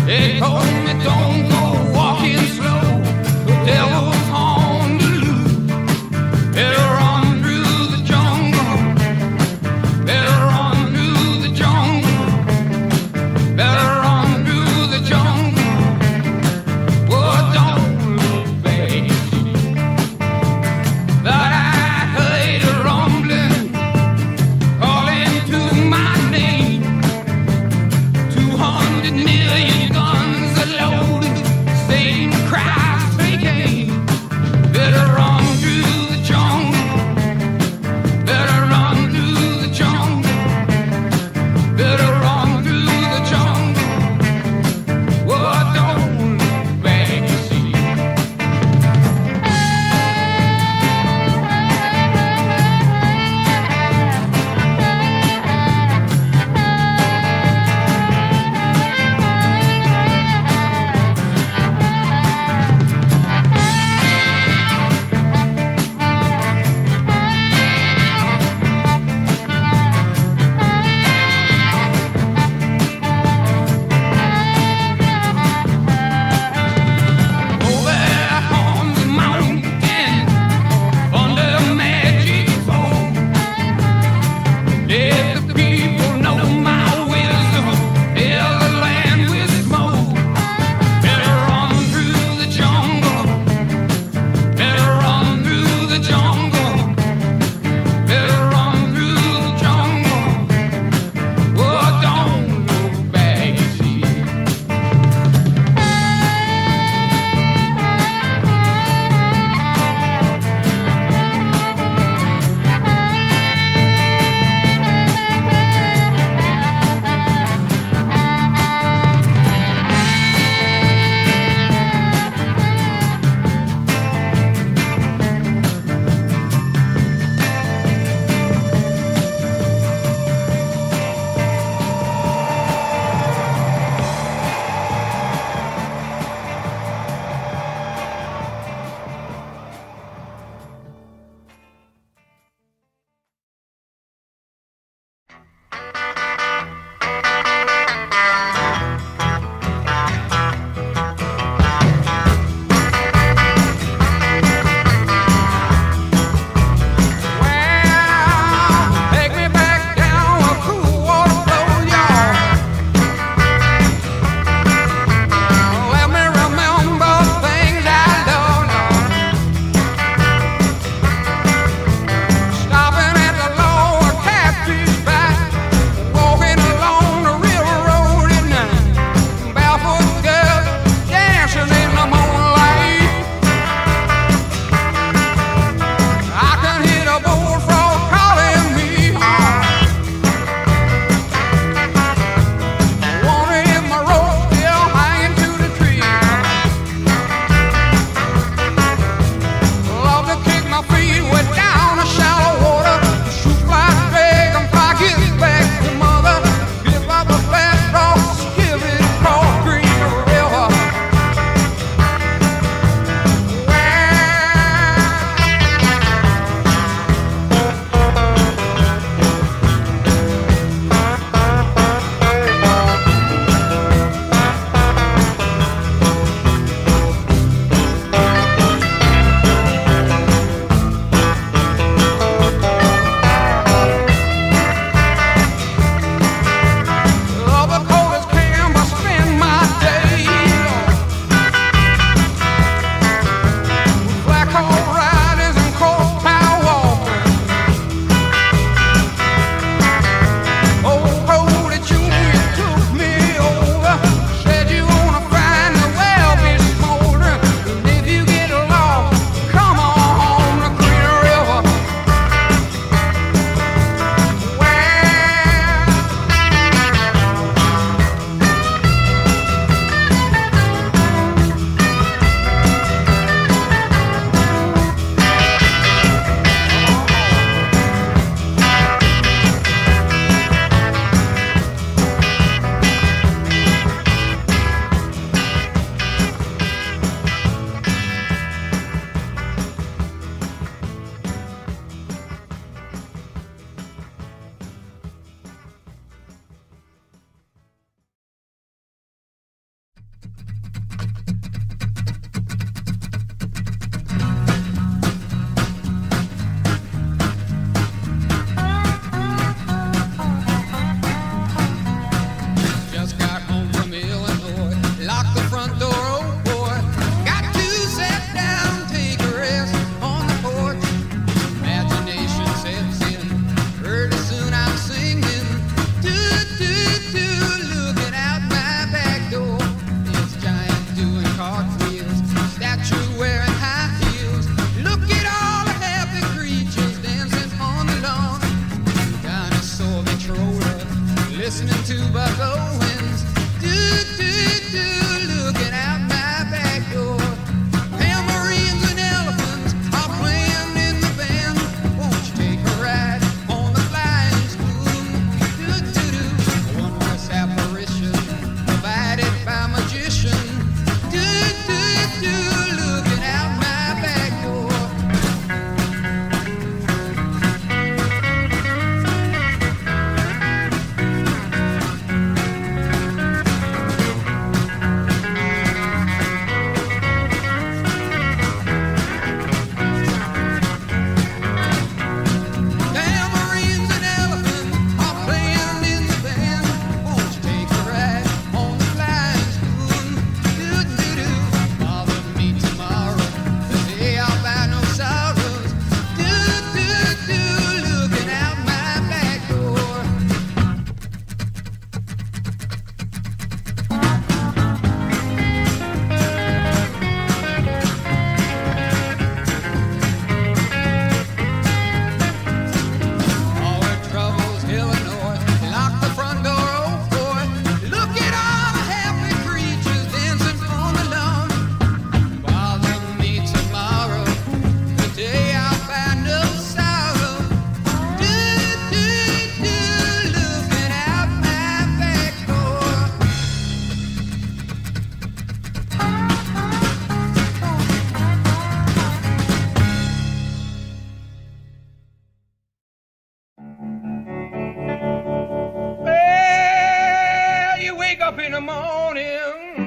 They told me don't go walking slow. The devil's on the loose. Better run through the jungle. Better run through the jungle. Better run through the jungle. Oh, don't look back. But I heard a rumbling calling to my name. 200 million guns are loaded.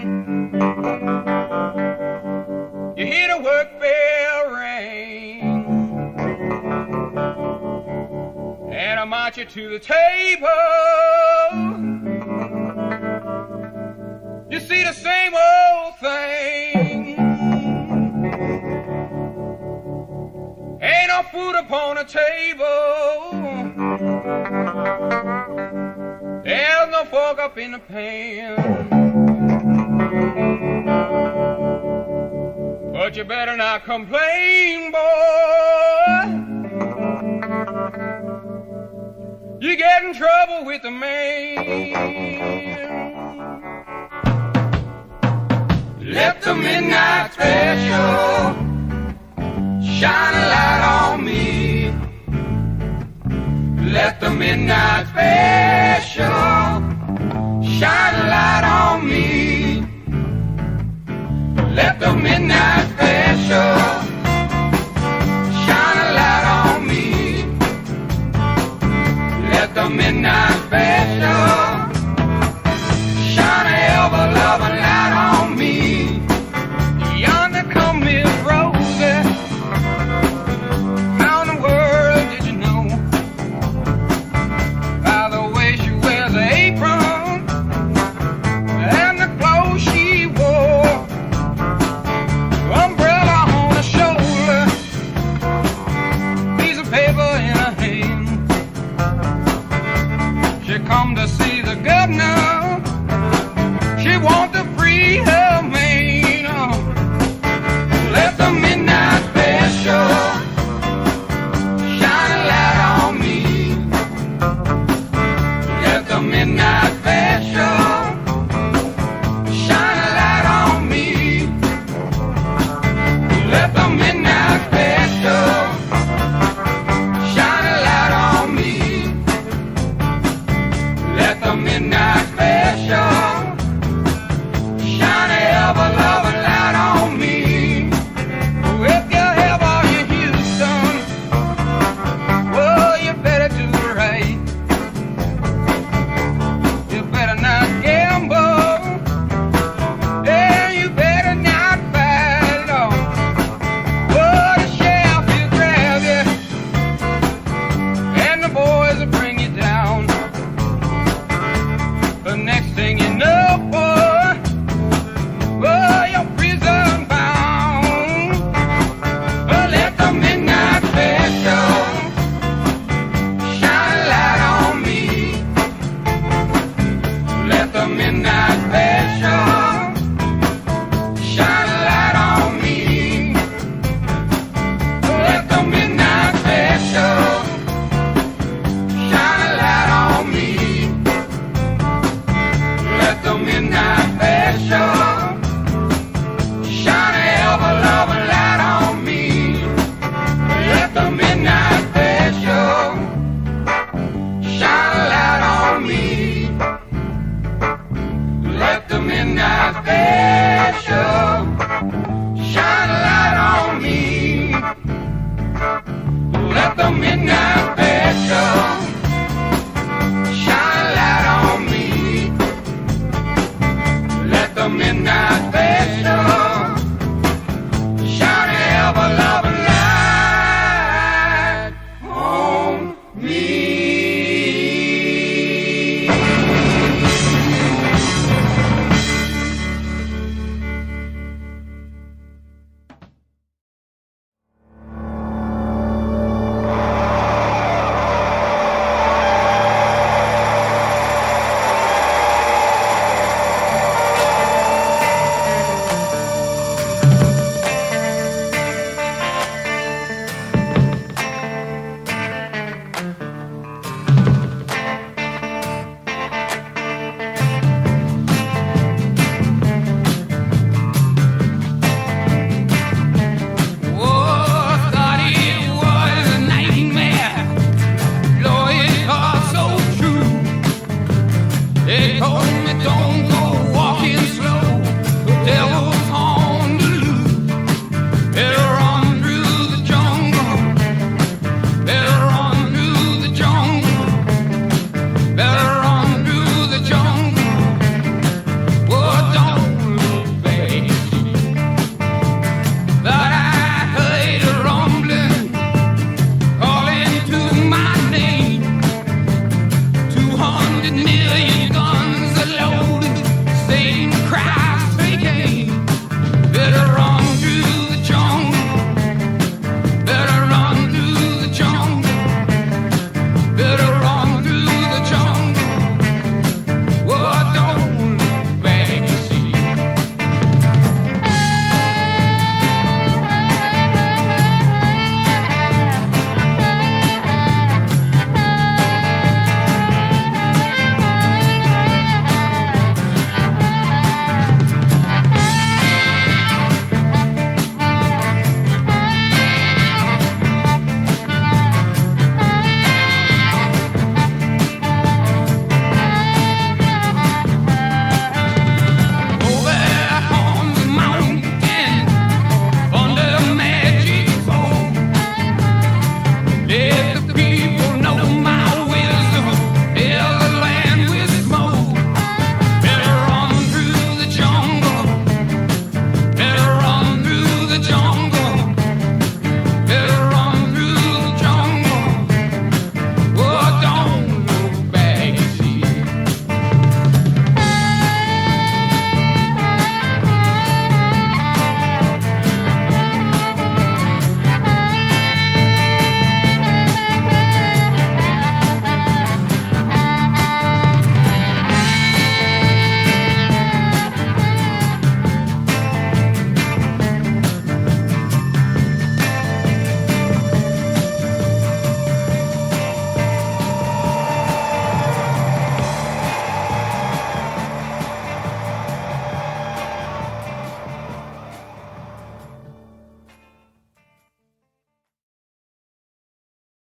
You hear the work bell ring, and I march you to the table. You see the same old thing. Ain't no food upon the table. There's no fork up in the pan. But you better not complain, boy. You get in trouble with the man. Let the midnight special shine a light on me. Let the midnight special shine a light on me. Let the midnight special shine a light on me. Let the midnight special shine a ever-loving light on me. Yonder come Miss Rosie. How in the world did you know? By the way she wears her apron and the clothes she wore. Umbrella on her shoulder, piece of paper in her hand. She come to see the governor. She want to free her man. Let the midnight special shine a light on me. Let the midnight special shine a light on me. Let the midnight special shine a light on me. Let the midnight special shine a ever-loving light on me. If you ever in Houston, well, you better do it right. You better not gamble, and you better not fight on. Oh, the sheriff will grab you, and the boys will bring you down. The next thing you know, boy, oh, you're prison bound. But let the midnight special shine a light on me. Let the midnight special shine a light on me. Let the midnight special shine a light on me. Let the midnight special shine a ever-loving light on me. Let the midnight special shine a light on me. Let the midnight special shine a light on me. Let the midnight special shine a light on me. Let the midnight